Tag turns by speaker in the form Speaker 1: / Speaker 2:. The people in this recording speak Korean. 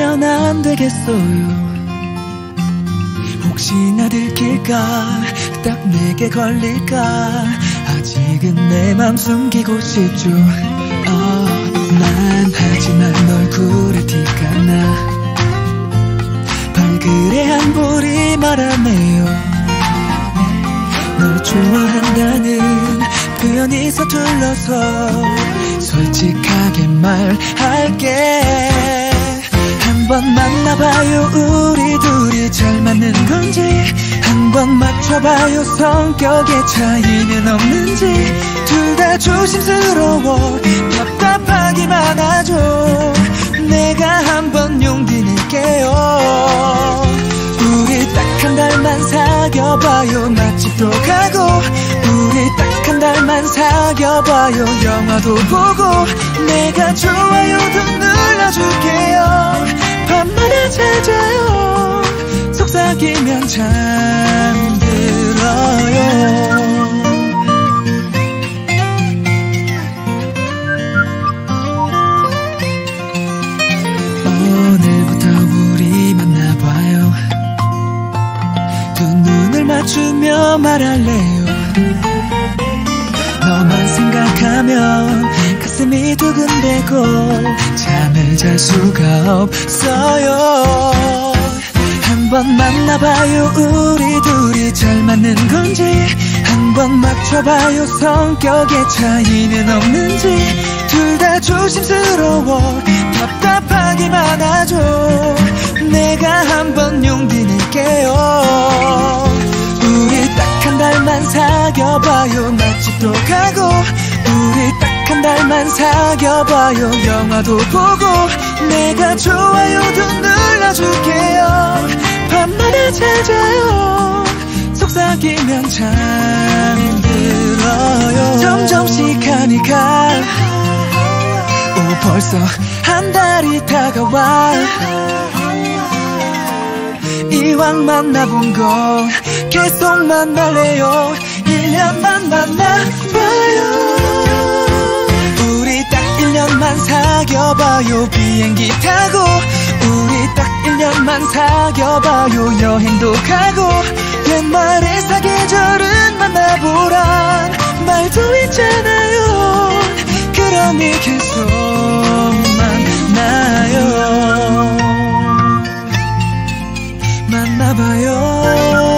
Speaker 1: 하면 안 되겠어요. 혹시나 들킬까, 딱 내게 걸릴까, 아직은 내 맘 숨기고 싶죠. 난 하지만 얼굴에 티가 나. 발그레 한 볼이 말하네요. 널 좋아한다는 표현이 서툴러서 솔직하게 말할게. 한번 만나봐요. 우리 둘이 잘 맞는 건지, 한번 맞춰봐요. 성격의 차이는 없는지. 둘 다 조심스러워 답답하기만 하죠. 내가 한번 용기 낼게요. 우리 딱 한 달만 사귀어봐요. 맛집도 가고, 우리 딱 한 달만 사귀어봐요. 영화도 보고, 내가 좋아요도 눌러줄게요. 밤마다 잘 자요. 속삭이면 잠들어요. 오늘부터 우리 만나봐요. 두 눈을 맞추며 말할래요. 너만 생각하면 가슴이 두근대고 잠을 잘 수가 없어요. 한번 만나봐요. 우리 둘이 잘 맞는 건지, 한번 맞춰봐요. 성격의 차이는 없는지. 둘 다 조심스러워 답답하기만 하죠. 내가 한번 용기 낼게요. 우리 딱 한 달만 사귀어봐요. 맛집도 가고, 우리 딱 한 달만 사귀어봐요. 영화도 보고, 내가 좋아요도 눌러줄게요. 밤마다 잘 자요. 속삭이면 잠들어요. 점점 시간이 가. 벌써 한 달이 다가와. 이왕 만나본 거 계속 만날래요. 1년만 만나봐요. 우리 딱 1년만 사귀어봐요. 비행기 타고, 우리 딱 1년만 사귀어봐요. 여행도 가고, 연말에 사계절은 만나보란 말도 있잖아요. 그러니 계속 만나요. 만나봐요.